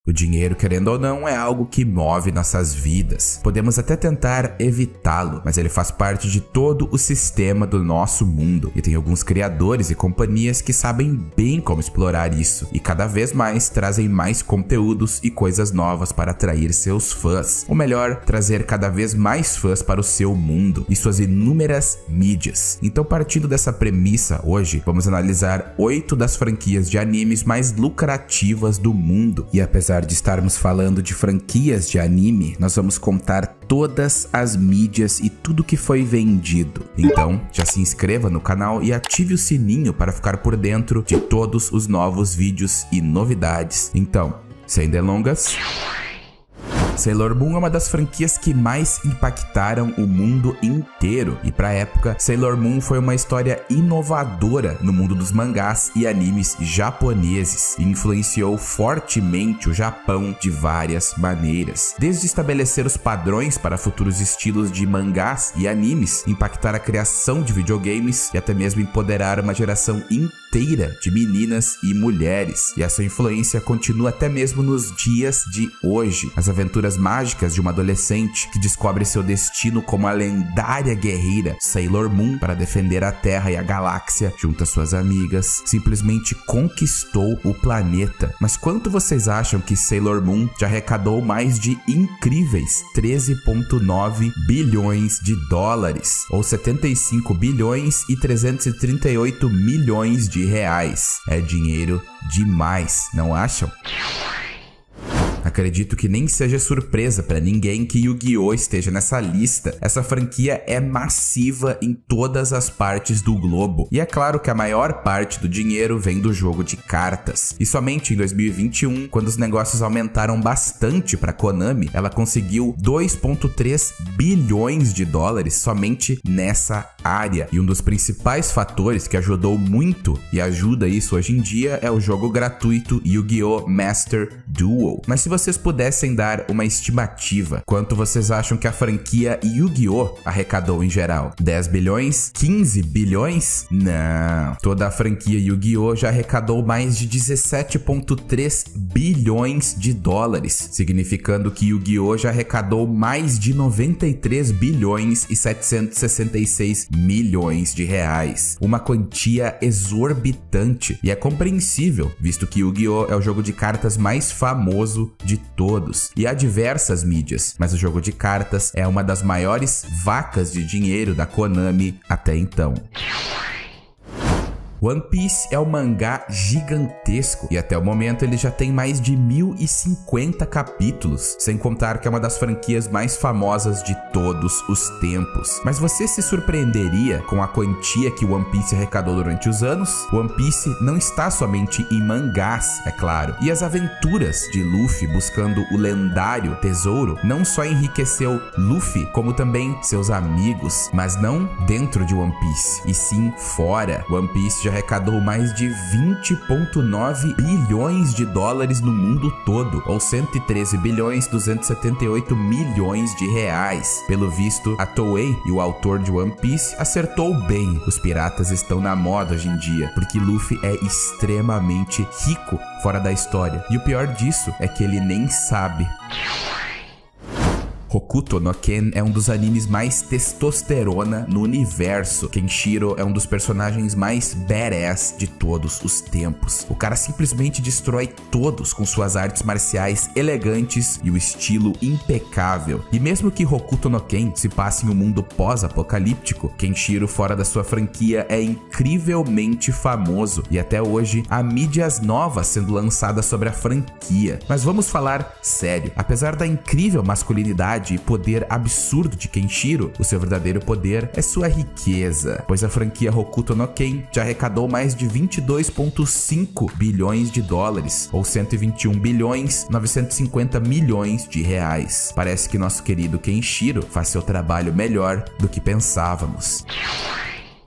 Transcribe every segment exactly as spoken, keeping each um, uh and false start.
O dinheiro, querendo ou não, é algo que move nossas vidas. Podemos até tentar evitá-lo, mas ele faz parte de todo o sistema do nosso mundo. E tem alguns criadores e companhias que sabem bem como explorar isso. E cada vez mais trazem mais conteúdos e coisas novas para atrair seus fãs. Ou melhor, trazer cada vez mais fãs para o seu mundo e suas inúmeras mídias. Então, partindo dessa premissa, hoje vamos analisar oito das franquias de animes mais lucrativas do mundo. E apesar de estarmos falando de franquias de anime, nós vamos contar todas as mídias e tudo que foi vendido. Então, já se inscreva no canal e ative o sininho para ficar por dentro de todos os novos vídeos e novidades. Então, sem delongas, Sailor Moon é uma das franquias que mais impactaram o mundo inteiro, e pra época, Sailor Moon foi uma história inovadora no mundo dos mangás e animes japoneses, e influenciou fortemente o Japão de várias maneiras, desde estabelecer os padrões para futuros estilos de mangás e animes, impactar a criação de videogames e até mesmo empoderar uma geração inteira de meninas e mulheres, e essa influência continua até mesmo nos dias de hoje. As aventuras mágicas de uma adolescente que descobre seu destino como a lendária guerreira Sailor Moon para defender a Terra e a galáxia junto às suas amigas, simplesmente conquistou o planeta. Mas quanto vocês acham que Sailor Moon já arrecadou mais de incríveis treze vírgula nove bilhões de dólares, ou setenta e cinco bilhões e trezentos e trinta e oito milhões de reais? É dinheiro demais, não acham? Acredito que nem seja surpresa para ninguém que Yu-Gi-Oh! Esteja nessa lista. Essa franquia é massiva em todas as partes do globo. E é claro que a maior parte do dinheiro vem do jogo de cartas. E somente em dois mil e vinte e um, quando os negócios aumentaram bastante para Konami, ela conseguiu dois vírgula três bilhões de dólares somente nessa área. E um dos principais fatores que ajudou muito e ajuda isso hoje em dia é o jogo gratuito Yu-Gi-Oh! Master Duel. Mas se vocês pudessem dar uma estimativa, quanto vocês acham que a franquia Yu-Gi-Oh! Arrecadou em geral? dez bilhões? quinze bilhões? Não. Toda a franquia Yu-Gi-Oh! Já arrecadou mais de dezessete vírgula três bilhões de dólares, significando que Yu-Gi-Oh! Já arrecadou mais de noventa e três bilhões e setecentos e sessenta e seis milhões de reais. Uma quantia exorbitante, e é compreensível, visto que Yu-Gi-Oh! É o jogo de cartas mais famoso de todos, e há diversas mídias, mas o jogo de cartas é uma das maiores vacas de dinheiro da Konami até então. One Piece é um mangá gigantesco e até o momento ele já tem mais de mil e cinquenta capítulos, sem contar que é uma das franquias mais famosas de todos os tempos. Mas você se surpreenderia com a quantia que One Piece arrecadou durante os anos? One Piece não está somente em mangás, é claro, e as aventuras de Luffy buscando o lendário tesouro não só enriqueceu Luffy, como também seus amigos, mas não dentro de One Piece, e sim fora. One Piece já arrecadou mais de vinte vírgula nove bilhões de dólares no mundo todo, ou cento e treze bilhões duzentos e setenta e oito milhões de reais. Pelo visto, a Toei e o autor de One Piece acertou bem. Os piratas estão na moda hoje em dia, porque Luffy é extremamente rico fora da história. E o pior disso é que ele nem sabe. Hokuto no Ken é um dos animes mais testosterona no universo. Kenshiro é um dos personagens mais badass de todos os tempos. O cara simplesmente destrói todos com suas artes marciais elegantes e o estilo impecável. E mesmo que Hokuto no Ken se passe em um mundo pós-apocalíptico, Kenshiro fora da sua franquia é incrivelmente famoso, e até hoje há mídias novas sendo lançadas sobre a franquia. Mas vamos falar sério. Apesar da incrível masculinidade e poder absurdo de Kenshiro, o seu verdadeiro poder é sua riqueza, pois a franquia Hokuto no Ken já arrecadou mais de vinte e dois vírgula cinco bilhões de dólares, ou cento e vinte e um bilhões novecentos e cinquenta milhões de reais. Parece que nosso querido Kenshiro faz seu trabalho melhor do que pensávamos.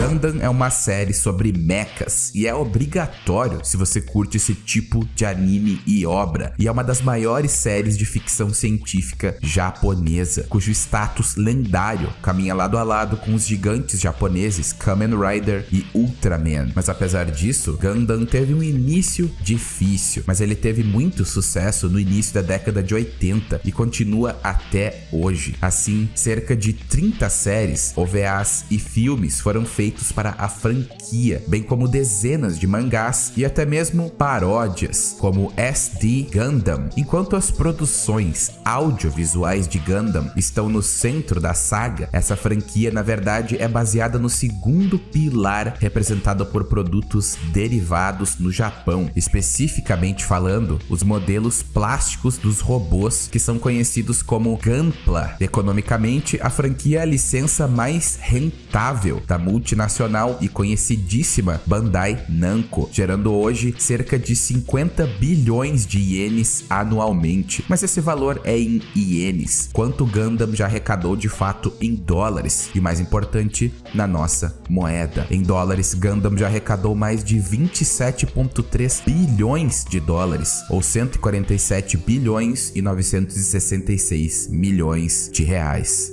Gundam é uma série sobre mechas e é obrigatório se você curte esse tipo de anime e obra, e é uma das maiores séries de ficção científica japonesa, cujo status lendário caminha lado a lado com os gigantes japoneses Kamen Rider e Ultraman. Mas apesar disso, Gundam teve um início difícil, mas ele teve muito sucesso no início da década de oitenta e continua até hoje. Assim, cerca de trinta séries, O V As e filmes foram feitos para a franquia, bem como dezenas de mangás e até mesmo paródias, como S D Gundam. Enquanto as produções audiovisuais de Gundam estão no centro da saga, essa franquia na verdade é baseada no segundo pilar, representado por produtos derivados no Japão, especificamente falando, os modelos plásticos dos robôs que são conhecidos como Gunpla. Economicamente, a franquia é a licença mais rentável da multinacional e conhecidíssima Bandai Namco, gerando hoje cerca de cinquenta bilhões de ienes anualmente. Mas esse valor é em ienes, quanto Gundam já arrecadou de fato em dólares, e mais importante, na nossa moeda. Em dólares, Gundam já arrecadou mais de vinte e sete vírgula três bilhões de dólares, ou cento e quarenta e sete bilhões e novecentos e sessenta e seis milhões de reais.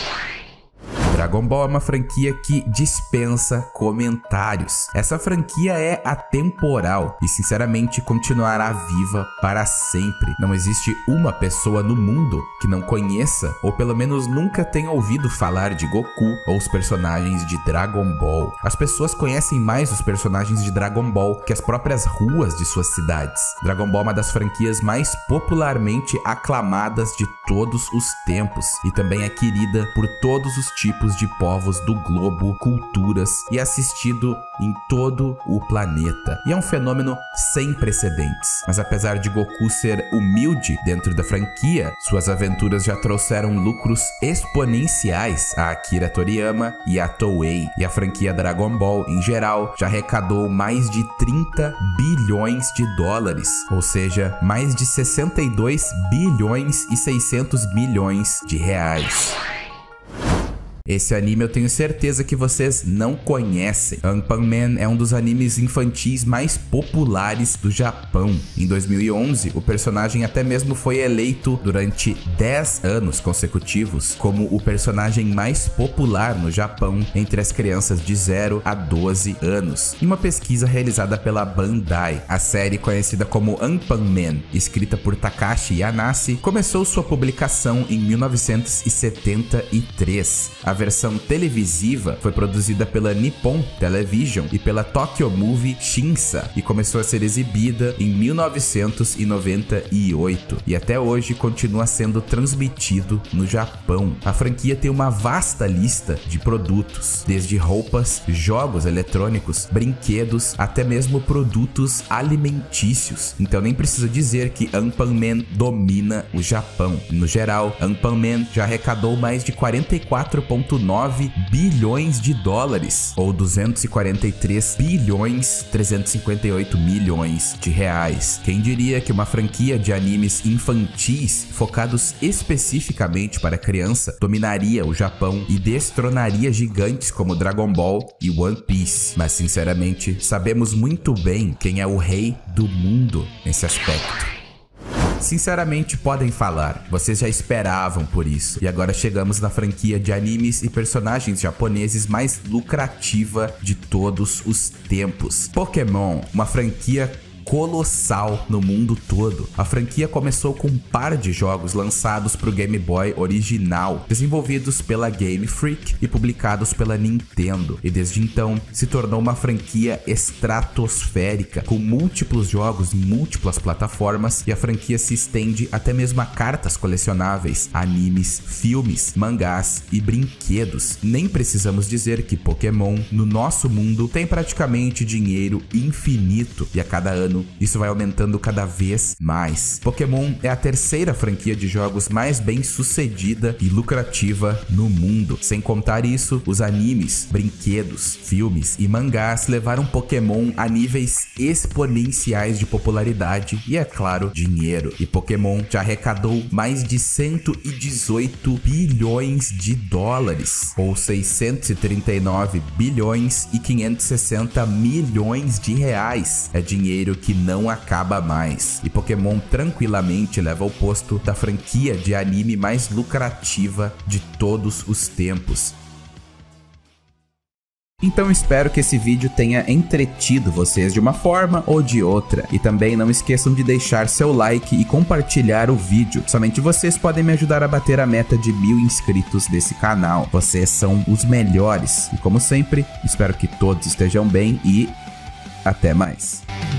Dragon Ball é uma franquia que dispensa comentários. Essa franquia é atemporal e sinceramente continuará viva para sempre. Não existe uma pessoa no mundo que não conheça ou pelo menos nunca tenha ouvido falar de Goku ou os personagens de Dragon Ball. As pessoas conhecem mais os personagens de Dragon Ball que as próprias ruas de suas cidades. Dragon Ball é uma das franquias mais popularmente aclamadas de todos os tempos e também é querida por todos os tipos de povos do globo, culturas, e assistido em todo o planeta. E é um fenômeno sem precedentes. Mas apesar de Goku ser humilde dentro da franquia, suas aventuras já trouxeram lucros exponenciais a Akira Toriyama e a Toei. E a franquia Dragon Ball, em geral, já arrecadou mais de trinta bilhões de dólares, ou seja, mais de sessenta e dois bilhões e seiscentos milhões de reais. Esse anime eu tenho certeza que vocês não conhecem. Anpanman é um dos animes infantis mais populares do Japão. Em dois mil e onze, o personagem até mesmo foi eleito durante dez anos consecutivos como o personagem mais popular no Japão entre as crianças de zero a doze anos, em uma pesquisa realizada pela Bandai. A série, conhecida como Anpanman, escrita por Takashi Yanase, começou sua publicação em mil novecentos e setenta e três. A versão televisiva foi produzida pela Nippon Television e pela Tokyo Movie Shinsa e começou a ser exibida em mil novecentos e noventa e oito e até hoje continua sendo transmitido no Japão. A franquia tem uma vasta lista de produtos, desde roupas, jogos eletrônicos, brinquedos, até mesmo produtos alimentícios. Então nem precisa dizer que Anpanman domina o Japão. No geral, Anpanman já arrecadou mais de quarenta e quatro vírgula nove bilhões de dólares, ou duzentos e quarenta e três bilhões trezentos e cinquenta e oito milhões de reais. Quem diria que uma franquia de animes infantis focados especificamente para criança dominaria o Japão e destronaria gigantes como Dragon Ball e One Piece? Mas sinceramente, sabemos muito bem quem é o rei do mundo nesse aspecto. Sinceramente, podem falar, vocês já esperavam por isso. E agora chegamos na franquia de animes e personagens japoneses mais lucrativa de todos os tempos. Pokémon, uma franquia colossal no mundo todo. A franquia começou com um par de jogos lançados para o Game Boy original, desenvolvidos pela Game Freak e publicados pela Nintendo, e desde então se tornou uma franquia estratosférica, com múltiplos jogos em múltiplas plataformas, e a franquia se estende até mesmo a cartas colecionáveis, animes, filmes, mangás e brinquedos. Nem precisamos dizer que Pokémon, no nosso mundo, tem praticamente dinheiro infinito, e a cada ano ano, isso vai aumentando cada vez mais. Pokémon é a terceira franquia de jogos mais bem sucedida e lucrativa no mundo. Sem contar isso, os animes, brinquedos, filmes e mangás levaram Pokémon a níveis exponenciais de popularidade e, é claro, dinheiro. E Pokémon já arrecadou mais de cento e dezoito bilhões de dólares, ou seiscentos e trinta e nove bilhões e quinhentos e sessenta milhões de reais. É dinheiro que não acaba mais. E Pokémon tranquilamente leva o posto da franquia de anime mais lucrativa de todos os tempos. Então espero que esse vídeo tenha entretido vocês de uma forma ou de outra. E também não esqueçam de deixar seu like e compartilhar o vídeo. Somente vocês podem me ajudar a bater a meta de mil inscritos desse canal. Vocês são os melhores. E como sempre, espero que todos estejam bem e até mais.